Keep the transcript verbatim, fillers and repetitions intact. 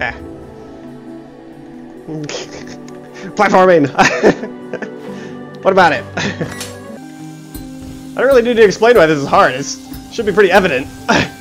Eh. Platforming! What about it? I don't really need to explain why this is hard. It should be pretty evident.